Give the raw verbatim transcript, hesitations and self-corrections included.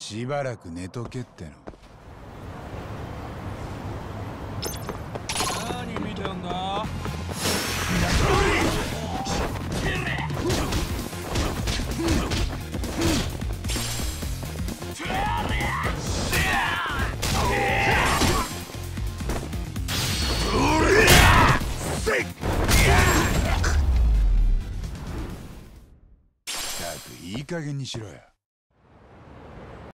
しばらく寝とけっての。 何見てんだ。 ったくいい加減にしろよ。